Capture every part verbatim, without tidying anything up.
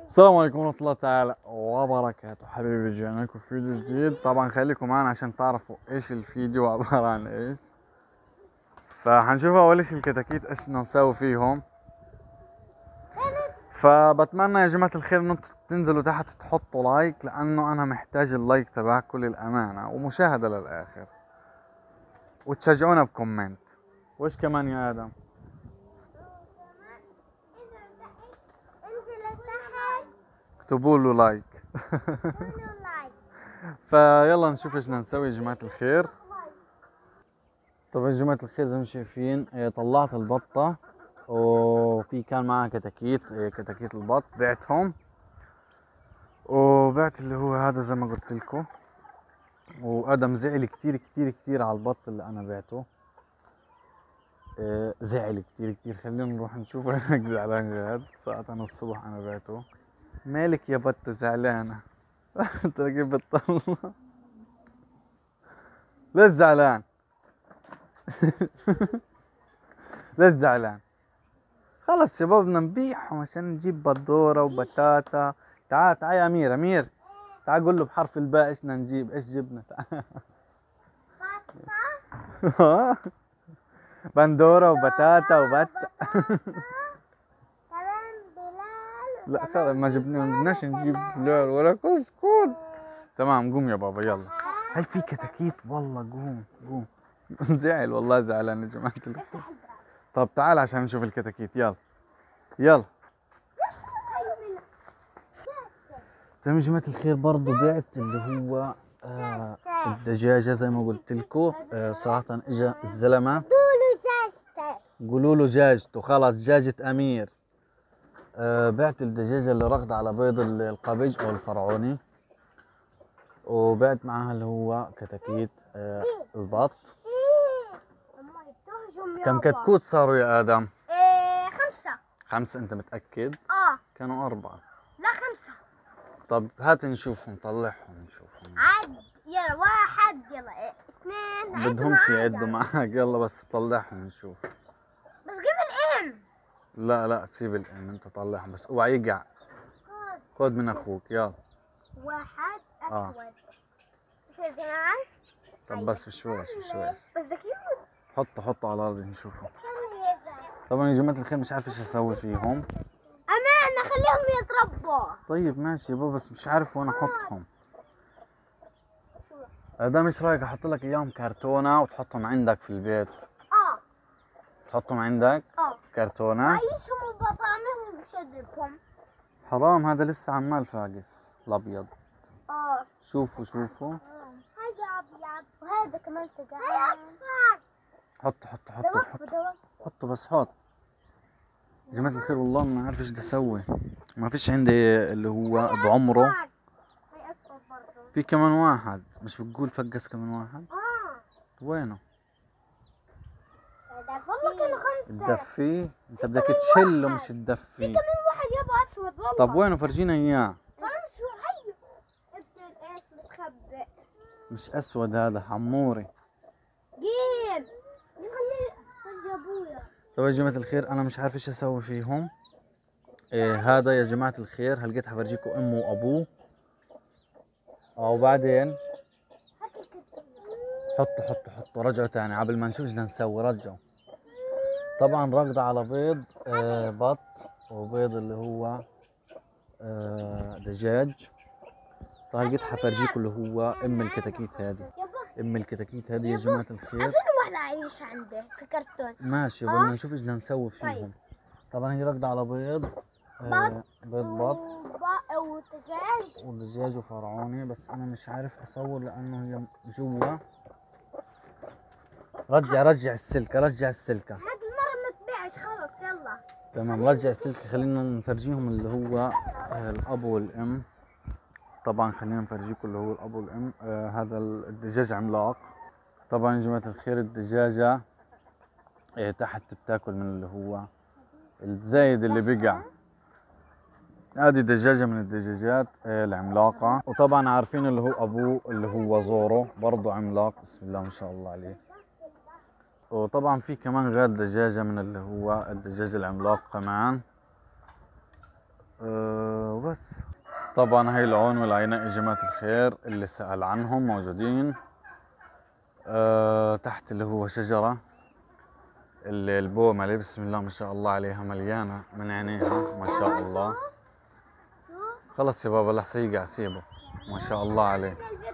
السلام عليكم ورحمة الله تعالى وبركاته. حبيبي رجعنا لكم فيديو جديد. طبعا خليكم معنا عشان تعرفوا ايش الفيديو عبارة عن ايش. فحنشوف اول اشي الكتاكيت ايش بدنا نسوي فيهم. فبتمنى يا جماعة الخير ان انتم تنزلوا تحت تحطوا لايك، لانه انا محتاج اللايك تبعكم للامانة ومشاهدة للاخر، وتشجعونا بكومنت. وايش كمان يا ادم؟ اكتبوا له لايك. فيلا نشوف ايش بدنا نسوي يا جماعة الخير. طبعا يا جماعة الخير زي ما شايفين إيه، طلعت البطة وفي كان معها كتاكيت، إيه، كتاكيت البط بعتهم، وبعت اللي هو هذا زي ما قلت لكم. وادم زعل كتير كتير كتير على البط اللي انا بعته. إيه، زعل كتير كتير. خلينا نروح نشوف هناك زعلان غاد ساعة انا الصبح انا بعته. مالك يا بطة زعلانة؟ تلاقيه بتطلع. ليش زعلان؟ ليش زعلان؟ خلص شباب بدنا نبيعهم عشان نجيب بدورة وبتاتا. تعال تعال يا امير، امير تعال قول له بحرف الباء ايش بدنا نجيب، ايش جبنا. تعال. بندورة وبتاتا وبت. كمان بلال لا خلص ما جبنا، ما بدناش نجيب بلال ولا كسكوت. تمام قوم يا بابا يلا. هاي في كتاكيت والله، قوم قوم. زعل والله، زعلان يا جماعة الخير. طب تعال عشان نشوف الكتاكيت. يلا يلا. تمام يا جماعة الخير، برضو بعت اللي هو آه الدجاجة زي ما قلت لكم. آه صراحة اجا الزلمة دولو جاستة قولوا له جاجته، خلاص جاجة امير. آه بعت الدجاجة اللي رقد على بيض القبج او الفرعوني، وبعت معها اللي هو كتاكيت آه البط. كم كتكوت صاروا يا ادم؟ ايه خمسة. خمسة؟ انت متأكد؟ اه كانوا أربعة. لا خمسة. طب هات نشوفهم، طلعهم نشوفهم. عد يلا، واحد يلا إيه. اثنين عدوا بدهمش معايا. يعدوا معك، يلا بس طلعهم نشوف. بس قبل ان لا لا سيب الان، انت طلعهم بس اوعى يقع. خذ من اخوك يلا. واحد اه اسود. شوف يا جماعة. طب بس بشويش بشويش. بس ده كيوت. حطه حطه على الارض نشوفه. طبعا يا جماعة الخير مش عارف ايش اسوي فيهم. امان خليهم يتربوا. طيب ماشي يا بابا، بس مش عارف وين احطهم. ده مش رايك احط لك اياهم كرتونة وتحطهم عندك في البيت؟ اه تحطهم عندك اه كرتونة؟ عايشهم وبطعمهم بشربهم. حرام، هذا لسه عمال فاقس الابيض. اه شوفوا شوفوا. هذا ابيض وهذا كمان سجاير. هذا اصفر. حط حط حط ده وقف حط ده وقف. حطه بس حط. يا جماعة الخير والله ما عارف ايش بدي اسوي. ما فيش عندي اللي هو بعمره. هي اصفر برضه. في كمان واحد، مش بتقول فقس كمان واحد؟ اه وينه؟ والله كانوا خمسة. تدفيه؟ انت بدك تشله مش في تدفيه. كمان واحد يابا اسود والله. طب وينه؟ فرجينا اياه. انا مش هيو. ابن ايش متخبئ. مش اسود هذا، حموري. جيب يخليه خرج ابويا. طب يا جماعة الخير انا مش عارف ايش اسوي فيهم. إيه هذا يا جماعة الخير، هلقيت حفرجيكم امه وابوه. وبعدين حطوا حطوا حطوا رجعوا تاني قبل ما نشوف ايش بدنا نسوي. رجعوا. طبعا راقدة على بيض آه بط، وبيض اللي هو آه دجاج. طيب لقيت حفرجيكم اللي هو ام الكتاكيت هذه. ام الكتاكيت هذه يا جماعة الخير. اظن واحد عايش عنده في كرتون. ماشي بدنا نشوف ايش بدنا نسوي فيهم. طيب. طبعا هي راقدة على بيض آه بيض بط ودجاج ودجاج وفرعوني، بس انا مش عارف اصور لانه هي جوا. رجع رجع السلكة، رجع السلكة. هذه المرة ما تبيعش خلص يلا. تمام رجع السلكة. خلينا نفرجيهم اللي هو آه الاب والام. طبعا خلينا نفرجيكم اللي هو الاب والام. آه هذا الدجاج عملاق. طبعا يا جماعة الخير الدجاجة آه تحت بتاكل من اللي هو الزايد اللي بقع. هذه دجاجة من الدجاجات آه العملاقة. وطبعا عارفين اللي هو ابوه اللي هو زورو برضه عملاق، بسم الله ما شاء الله عليه. وطبعا في كمان غير دجاجة من اللي هو الدجاج العملاق كمان. أه وبس. طبعا هاي العون والعناء يا جماعة الخير اللي سأل عنهم موجودين أه تحت اللي هو شجرة اللي البومة اللي بسم الله ما شاء الله عليها مليانة من عينيها ما شاء الله. خلص يا بابا لحظة يقع سيبه ما شاء الله عليه.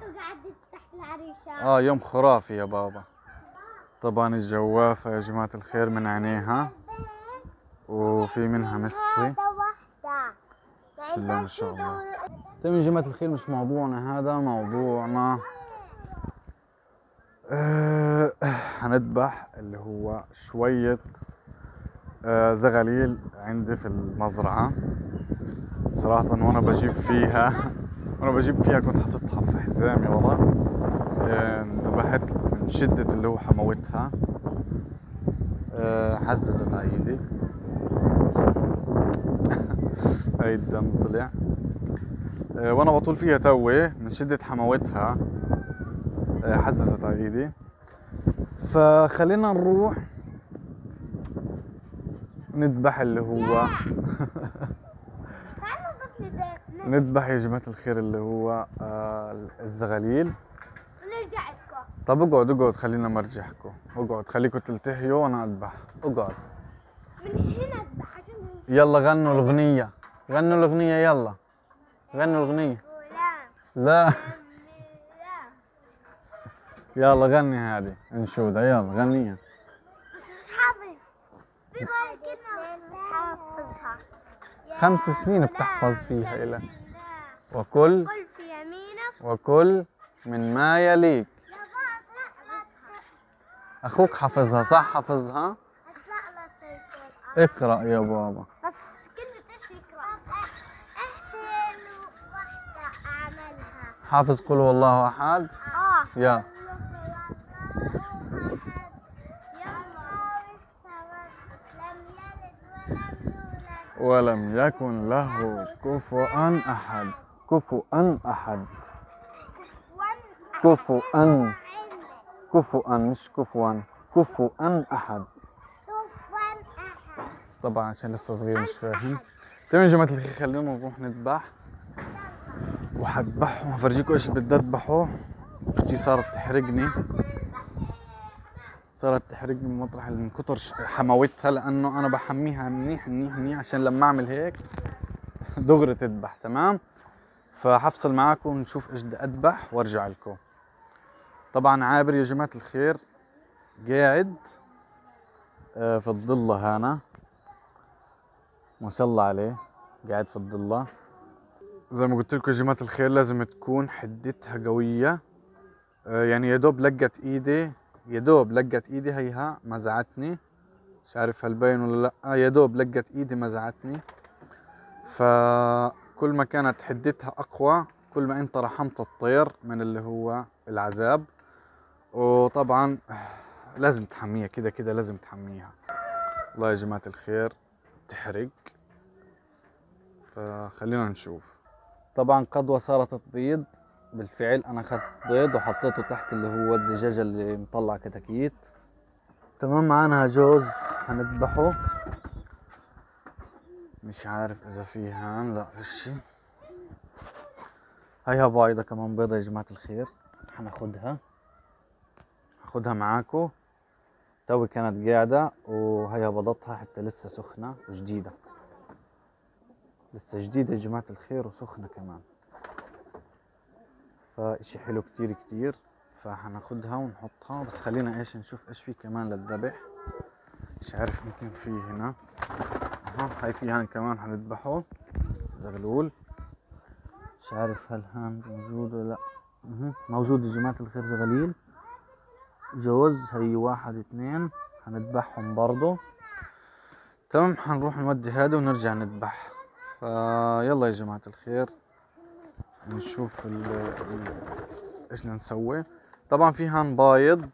اه يوم خرافي يا بابا. طبعا الجوافة يا جماعة الخير من عينيها وفي منها مستوي بسم الله ما شاء الله. طيب يا جماعة الخير مش موضوعنا هذا، موضوعنا أه هنذبح اللي هو شوية أه زغاليل عندي في المزرعة صراحة. وانا بجيب فيها وانا بجيب فيها كنت حاططها في حزامي ورا، انتبهت من شدة اللي هو حموتها أه حززت على ايدي هاي الدم طلع أه وانا بطول فيها توي من شدة حموتها أه حززت على ايدي. فخلينا نروح نذبح اللي هو نذبح يا جماعة الخير اللي هو آه الزغاليل ونرجع لكم. طب اقعد اقعد خلينا مرجعكم، اقعد خليكم تلتهيوا وانا اذبح. اقعد من هنا اذبح عشان يلا غنوا الاغنية، غنوا الاغنية يلا غنوا الاغنية. لا يلا غني هذه انشودة يلا غنيها. بس مش حافظ بقول كلمة بس مش حافظها. خمس سنين بتحفظ فيها إلى وكل قل في يمينك وكل من ما يليك. يا بابا اخوك حافظها صح؟ حافظها اقرأ يا بابا. بس كلمة ايش يقرأ؟ احتل واحدة اعملها. حافظ قل هو الله احد؟ اه يا ولم يكن له كفوا احد. كفوا احد كفوا كفوا مش كفوا كفوا احد. طبعا عشان لسه صغير مش فاهم. تمام يا جماعة الخير خلينا نروح نذبح وحذبحهم وافرجيكم ايش بدي اذبحه. اختي صارت تحرقني صارت تحرقني من مطرح من كتر حماوتها لانه انا بحميها منيح منيح منيح عشان لما اعمل هيك دغري تذبح. تمام فحفصل معاكم نشوف ايش بدي اذبح وارجع لكم. طبعا عابر يا جماعة الخير قاعد في الضلة هنا ما شاء الله عليه قاعد في الضلة. زي ما قلت لكم يا جماعة الخير لازم تكون حدتها قوية يعني يا دوب لقت ايدي يا دوب لقت ايدي هيها مزعتني مش عارف هل باين ولا لا. يا دوب لقت ايدي مزعتني. فكل ما كانت حدتها اقوى كل ما انت رحمت الطير من اللي هو العذاب. وطبعا لازم تحميها كده كده لازم تحميها. الله يا جماعة الخير تحرق. فخلينا نشوف. طبعا قدوة صارت تبيض بالفعل. انا اخذت بيض وحطيته تحت اللي هو الدجاجة اللي مطلع كتاكيت. تمام معانا جوز هنذبحه مش عارف اذا في هان لا فيش. هيها بيضة كمان بيضة يا جماعة الخير هناخدها هاخدها معاكو. توي كانت قاعدة وهيها بيضتها حتى لسه سخنة وجديدة لسه جديدة يا جماعة الخير وسخنة كمان. فاشي حلو كتير كتير. فهناخدها ونحطها بس خلينا ايش نشوف ايش في كمان للذبح. مش عارف يمكن في هنا اها هاي في هان كمان هنذبحه زغلول. مش عارف هل هان موجود ولا لا. اها موجود يا جماعة الخير زغليل جوز. هي واحد اثنين هنذبحهم برضو. تمام هنروح نودي هذا ونرجع نذبح. فيلا يا جماعة الخير نشوف ال ال ايش بدنا نسوي. طبعا في هان بايض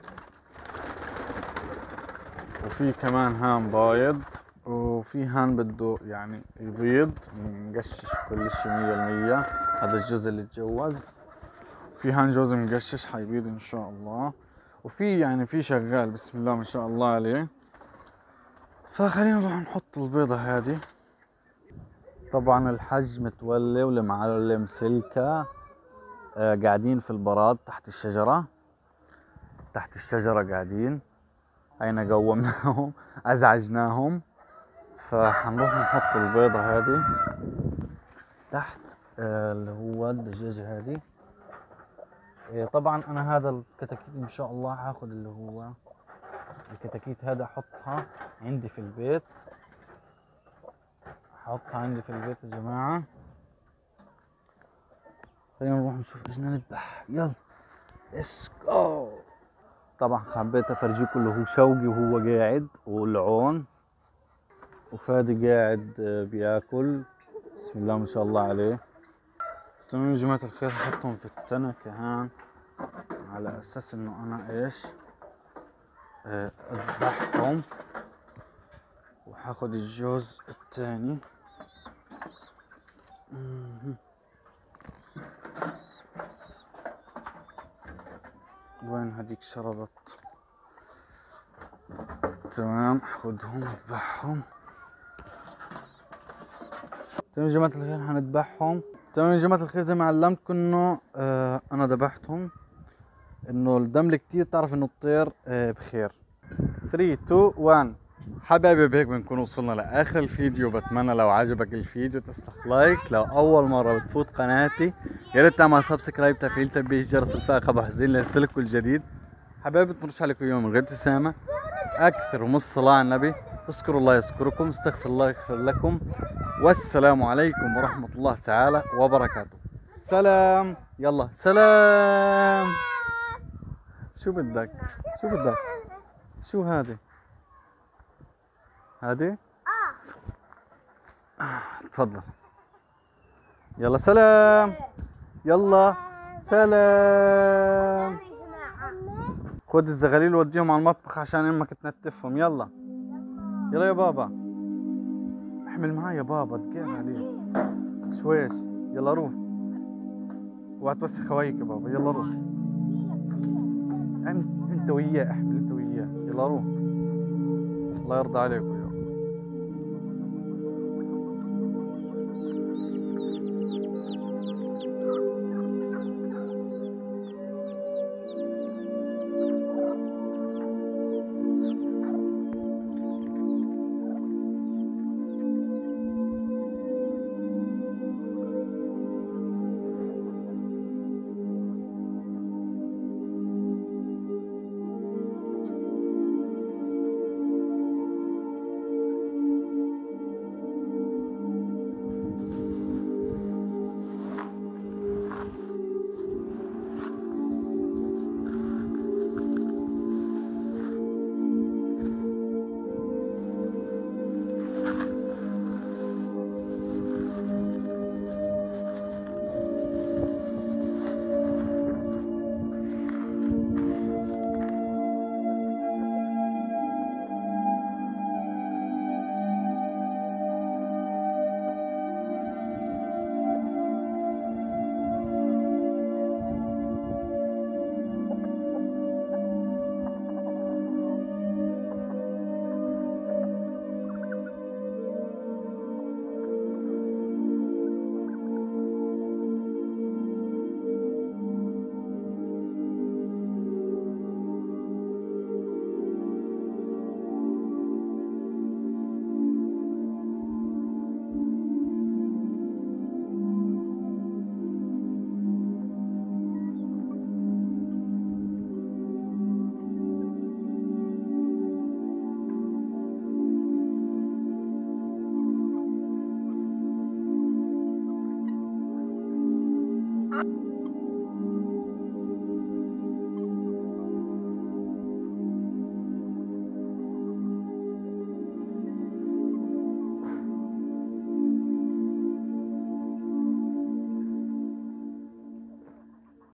وفي كمان هان بايض وفي هان بده يعني يبيض مقشش كل شي مية المية. هذا الجزء اللي تجوز. في هان جوز مقشش حيبيض ان شاء الله. وفي يعني في شغال بسم الله ما شاء الله عليه. فخلينا نروح نحط البيضة هذه طبعا الحج متولي والمعلم سلكة آه قاعدين في البراد تحت الشجرة، تحت الشجرة قاعدين. هينا قومناهم ازعجناهم، فحنروح نحط البيضة هذه تحت آه اللي هو الدجاجة هذه. آه طبعا انا هذا الكتاكيت ان شاء الله هاخد اللي هو الكتاكيت هذا احطها عندي في البيت، احطها عندي في البيت يا جماعة. خلينا نروح نشوف ايش بدنا نذبح، يلا ليتس جو. طبعا حبيت افرجيكم اللي هو شوقي وهو قاعد، والعون، وفادي قاعد بياكل. بسم الله ما شاء الله عليه. تمام يا جماعة الخير، حطهم في التنكة هان على اساس انه انا ايش اذبحهم، وحاخد الجوز الثاني. وين هذيك شربت؟ تمام، خدهم اذبحهم. تمام يا جماعة الخير هنذبحهم. تمام يا جماعة الخير، زي ما علمتكم انه آه انا ذبحتهم، انه الدم الكتير تعرف انه الطير آه بخير. ثلاثة اثنين واحد. حبايبي بهيك بنكون وصلنا لاخر الفيديو. بتمنى لو عجبك الفيديو تسلك لايك، لو اول مرة بتفوت قناتي يا ريت تعمل سبسكرايب، تفعيل تنبيه جرس الفائقة خبر حزين ليصلكوا الجديد. حبايبي تمرش عليكم يوم من غير ابتسامة، اكثر من الصلاة على النبي، اذكروا الله يذكركم، استغفر الله يغفر لكم، والسلام عليكم ورحمة الله تعالى وبركاته. سلام، يلا سلام. شو بدك؟ شو بدك؟ شو هذه؟ هذه؟ اه تفضل. يلا سلام، يلا سلام. خد الزغاليل وديهم على المطبخ عشان امك تنتفهم. يلا يلا يا بابا، احمل معايا يا بابا، تقيل عليك شويش. يلا روح، اوعى توسخ هوايك يا بابا. يلا روح انت وياه، احمل انت وياه. يلا روح، الله يرضى عليكم. Ah!